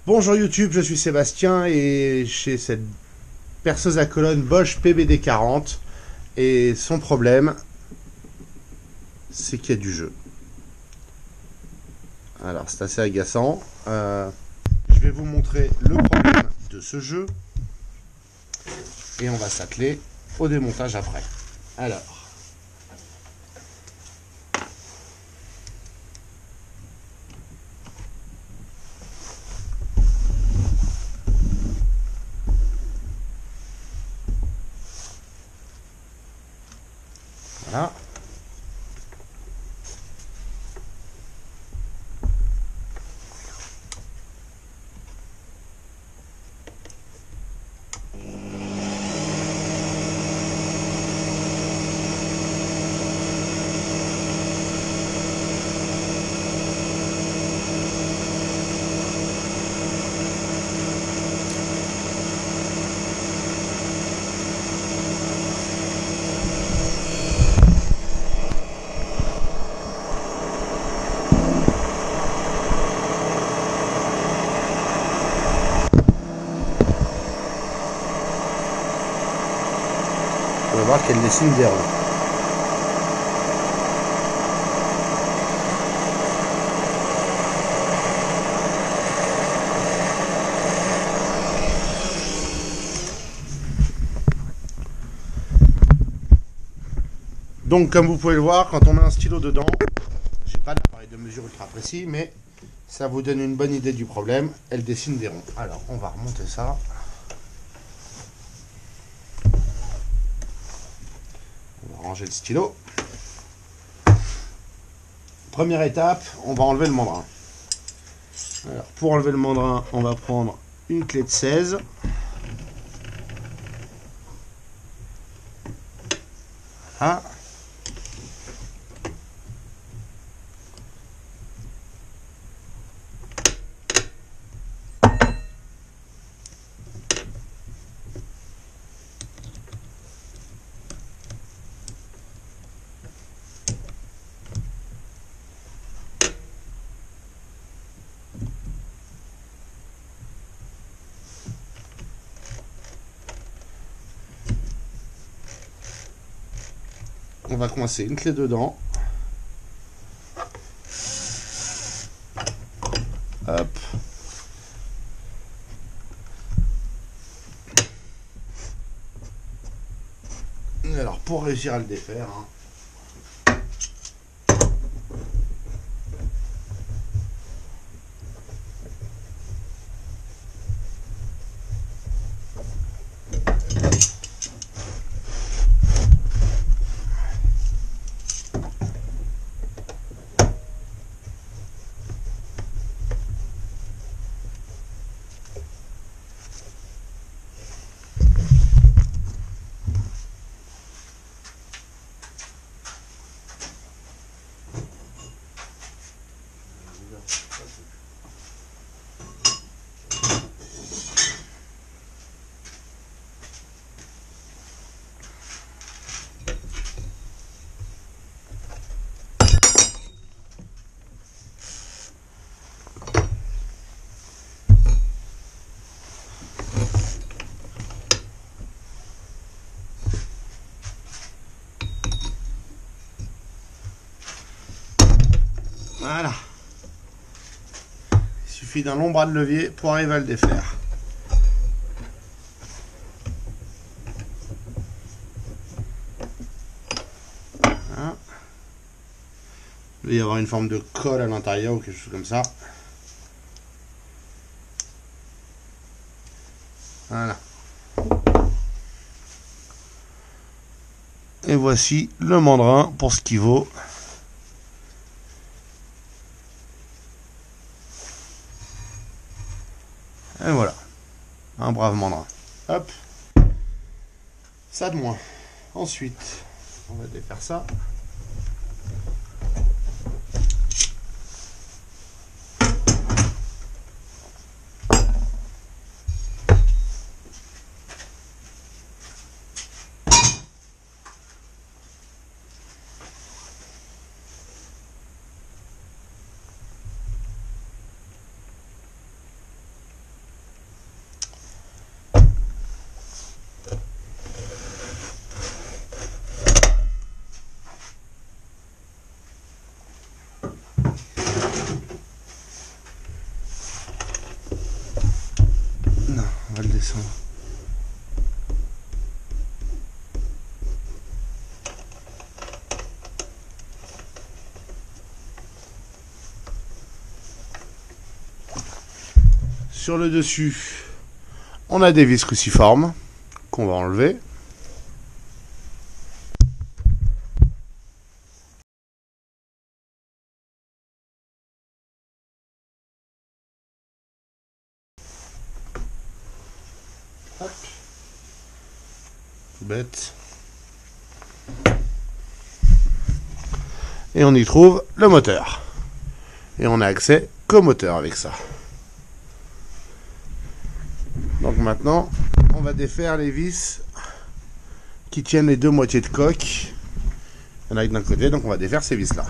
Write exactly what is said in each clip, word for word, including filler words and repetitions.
Bonjour YouTube, je suis Sébastien et j'ai cette perceuse à colonne Bosch P B D quarante et son problème c'est qu'il y a du jeu. Alors c'est assez agaçant. Euh, je vais vous montrer le problème de ce jeu et on va s'atteler au démontage après. Alors, voilà. On va voir qu'elle dessine des ronds. Donc comme vous pouvez le voir, quand on met un stylo dedans, j'ai pas d'appareil de mesure ultra précis, mais ça vous donne une bonne idée du problème. Elle dessine des ronds. Alors on va remonter ça. On va ranger le stylo. Première étape, on va enlever le mandrin. Alors, pour enlever le mandrin, on va prendre une clé de seize. Voilà. On va coincer une clé dedans. Hop. Alors pour réussir à le défaire, hein, voilà. Il suffit d'un long bras de levier pour arriver à le défaire. Voilà. Il va y avoir une forme de colle à l'intérieur ou quelque chose comme ça. Voilà. Et voici le mandrin pour ce qu'il vaut. Et voilà, un brave mandrin. Hop, ça de moins. Ensuite, on va défaire ça. On va le descendre. Sur le dessus, on a des vis cruciformes qu'on va enlever. Hop. Tout bête. Et on y trouve le moteur. Et on a accès qu'au moteur avec ça. Donc maintenant, on va défaire les vis qui tiennent les deux moitiés de coque. Il y en a une d'un côté, donc on va défaire ces vis-là.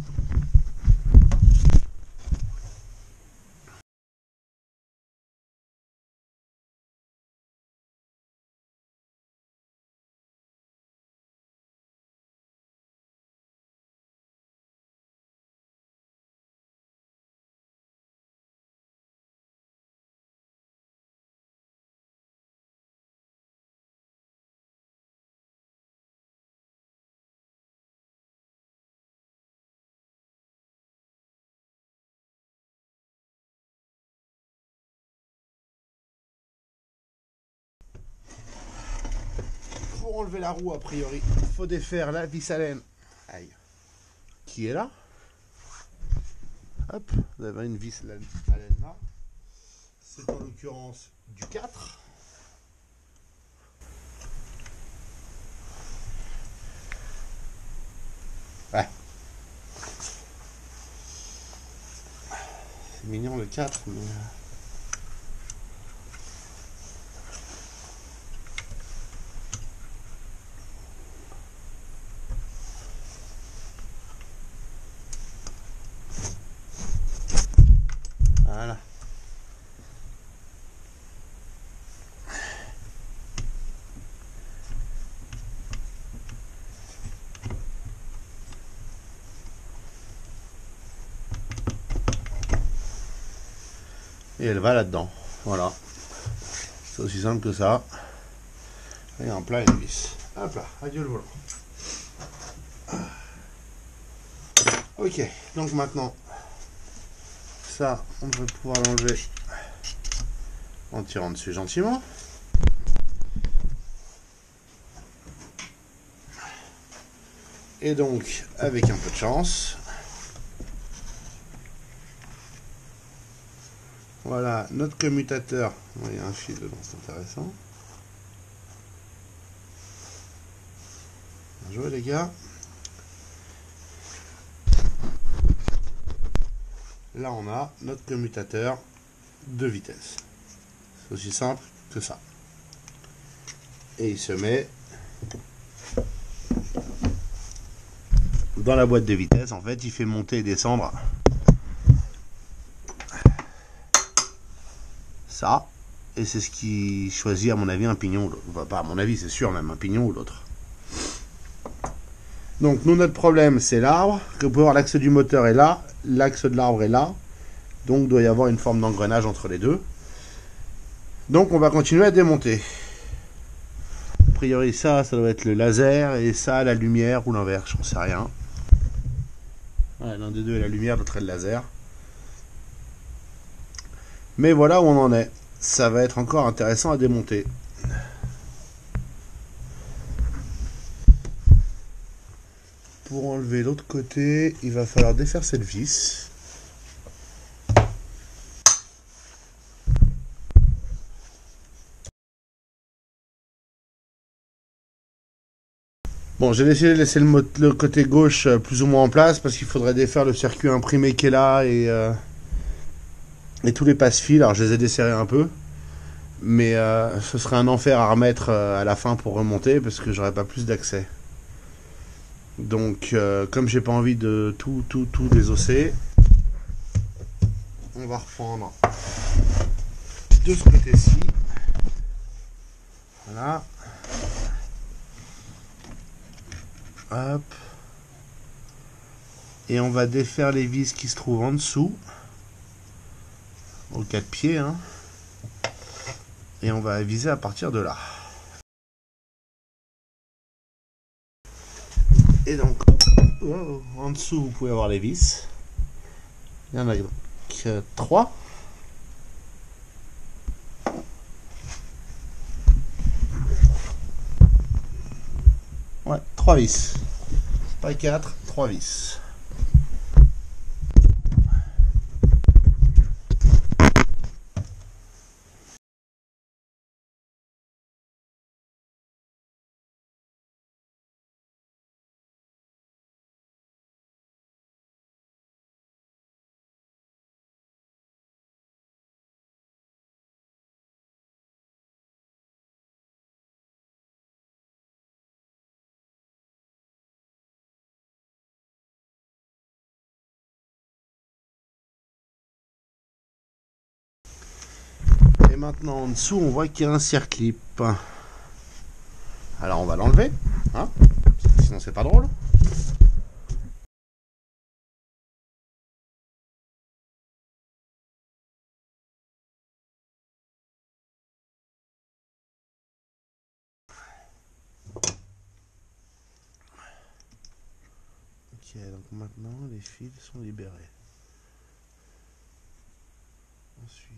Pour enlever la roue, a priori, il faut défaire la vis allen, aïe, qui est là. Hop, vous avez une vis allen là. C'est en l'occurrence du quatre. Ouais. C'est mignon le quatre, mais... Voilà. Et elle va là-dedans. Voilà. C'est aussi simple que ça. Et en plein les vis. Hop là, adieu le volant. Ok, donc maintenant, ça, on va pouvoir l'enlever en tirant dessus gentiment. Et donc, avec un peu de chance, voilà notre commutateur. Il y a un fil dedans, c'est intéressant. Bien joué les gars. Là on a notre commutateur de vitesse. C'est aussi simple que ça. Et il se met dans la boîte de vitesse. En fait, il fait monter et descendre ça. Et c'est ce qui choisit à mon avis un pignon ou l'autre. Enfin, pas à mon avis, c'est sûr même un pignon ou l'autre. Donc nous, notre problème, c'est l'arbre. Que vous pouvez voir, l'axe du moteur est là, l'axe de l'arbre est là. Donc il doit y avoir une forme d'engrenage entre les deux. Donc on va continuer à démonter. A priori ça, ça doit être le laser, et ça la lumière, ou l'inverse, j'en sais rien. Ouais, l'un des deux est la lumière, l'autre est le laser. Mais voilà où on en est. Ça va être encore intéressant à démonter. Pour enlever l'autre côté, il va falloir défaire cette vis. Bon, j'ai décidé de laisser le, le côté gauche plus ou moins en place parce qu'il faudrait défaire le circuit imprimé qui est là et, euh, et tous les passe-fils. Alors je les ai desserrés un peu, mais euh, ce serait un enfer à remettre euh, à la fin pour remonter parce que j'aurais pas plus d'accès. Donc, euh, comme j'ai pas envie de tout, tout, tout désosser, on va reprendre de ce côté-ci. Voilà. Hop. Et on va défaire les vis qui se trouvent en dessous, aux quatre pieds. Hein. Et on va viser à partir de là. Et donc, oh, en dessous, vous pouvez avoir les vis. Il y en a donc euh, trois. Ouais, trois vis. Pas quatre, trois vis. Et maintenant en dessous, on voit qu'il y a un circlip. Alors on va l'enlever, hein, sinon c'est pas drôle. Ok, donc maintenant les fils sont libérés. Ensuite,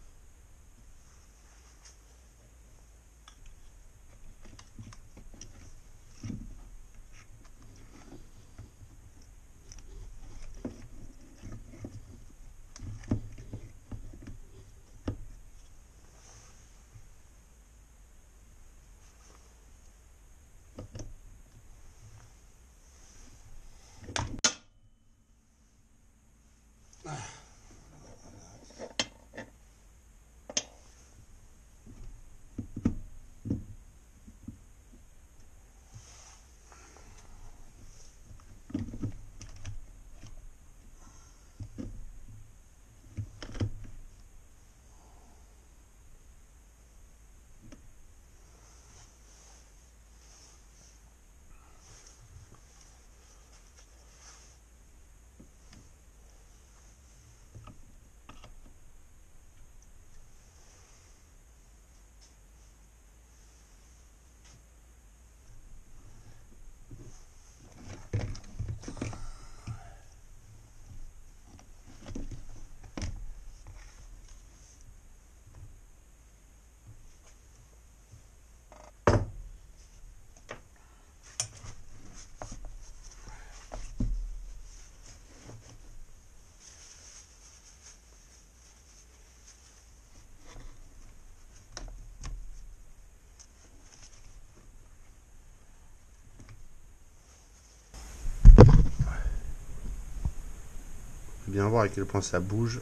bien voir à quel point ça bouge.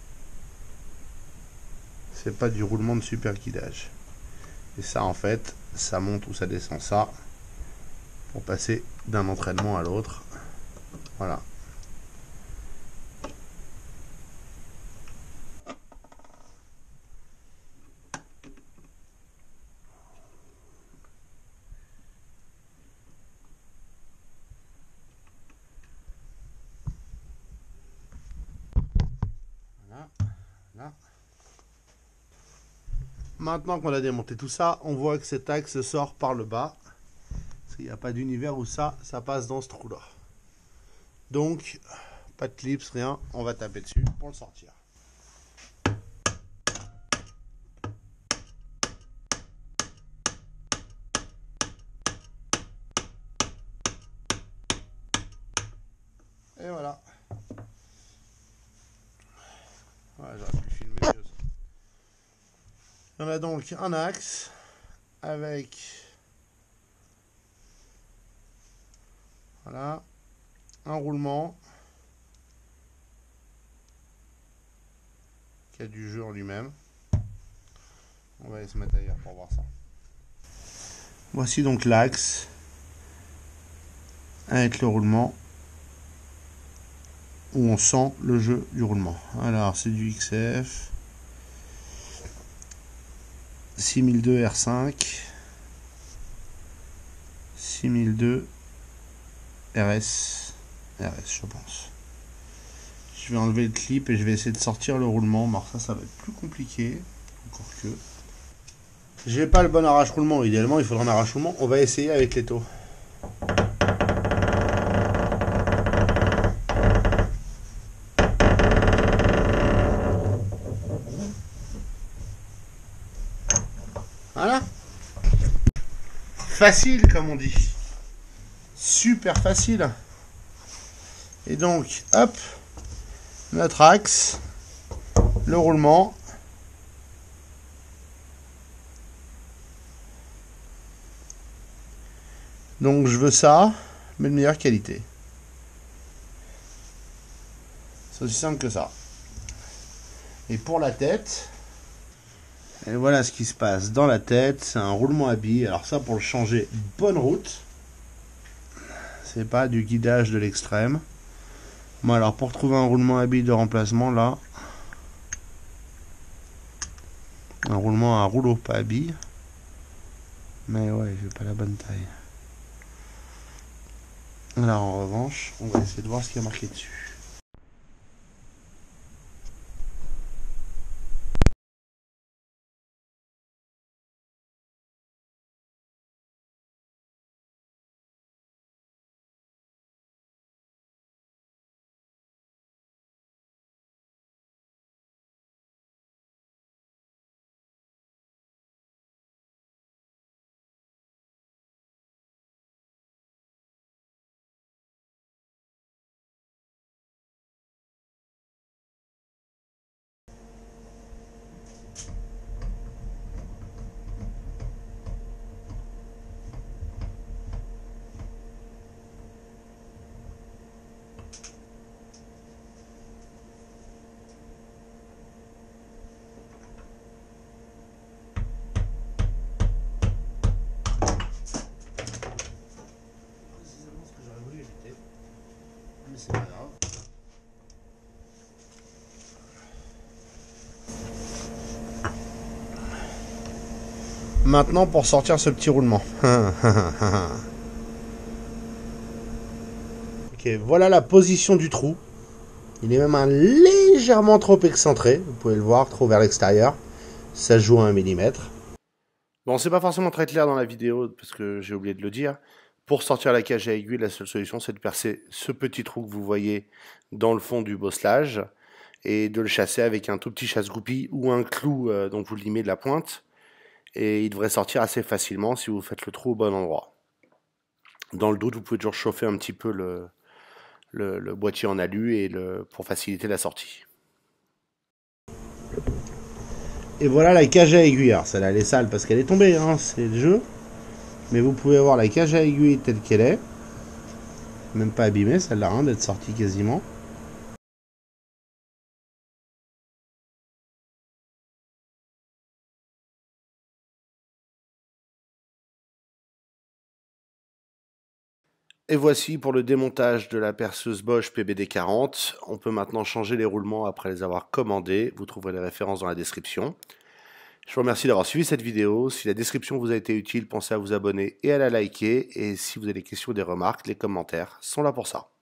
C'est pas du roulement de super guidage. Et ça en fait, ça monte ou ça descend ça pour passer d'un entraînement à l'autre. Voilà. Voilà. Là. Maintenant qu'on a démonté tout ça, on voit que cet axe sort par le bas. Parce qu'il n'y a pas d'univers où ça, ça passe dans ce trou-là. Donc, pas de clips, rien. On va taper dessus pour le sortir. Et voilà. Voilà, j'aurais pu filmer mieux ça. On a donc un axe avec voilà un roulement qui a du jeu en lui-même. On va aller se mettre ailleurs pour voir ça. Voici donc l'axe avec le roulement où on sent le jeu du roulement. Alors c'est du X F six mille deux R cinq, six mille deux R S, R S je pense. Je vais enlever le clip et je vais essayer de sortir le roulement. Alors ça, ça va être plus compliqué, encore que. J'ai pas le bon arrache-roulement. Idéalement, il faudra un arrache-roulement. On va essayer avec l'étau. Voilà. Facile, comme on dit. Super facile. Et donc, hop, notre axe, le roulement. Donc je veux ça, mais de meilleure qualité. C'est aussi simple que ça. Et pour la tête, et voilà ce qui se passe dans la tête, c'est un roulement à billes. Alors ça, pour le changer, bonne route. C'est pas du guidage de l'extrême. Bon, alors pour trouver un roulement à billes de remplacement, là, un roulement à rouleau, pas à billes. Mais ouais, j'ai pas la bonne taille. Alors en revanche, on va essayer de voir ce qu'il y a marqué dessus. Mais c'est pas grave. Maintenant pour sortir ce petit roulement. Ok, voilà la position du trou. Il est même un légèrement trop excentré. Vous pouvez le voir, trop vers l'extérieur. Ça se joue à un millimètre. Bon, c'est pas forcément très clair dans la vidéo parce que j'ai oublié de le dire. Pour sortir la cage à aiguille, la seule solution, c'est de percer ce petit trou que vous voyez dans le fond du bosselage et de le chasser avec un tout petit chasse-goupille ou un clou euh, dont vous limez de la pointe. Et il devrait sortir assez facilement si vous faites le trou au bon endroit. Dans le doute, vous pouvez toujours chauffer un petit peu le, le, le boîtier en alu et le, pour faciliter la sortie. Et voilà la cage à aiguille. Alors celle-là elle est sale parce qu'elle est tombée, hein, c'est le jeu. Mais vous pouvez voir la cage à aiguille telle qu'elle est. Même pas abîmée celle-là, hein, d'être sortie quasiment. Et voici pour le démontage de la perceuse Bosch P B D quarante. On peut maintenant changer les roulements après les avoir commandés. Vous trouverez les références dans la description. Je vous remercie d'avoir suivi cette vidéo. Si la description vous a été utile, pensez à vous abonner et à la liker. Et si vous avez des questions ou des remarques, les commentaires sont là pour ça.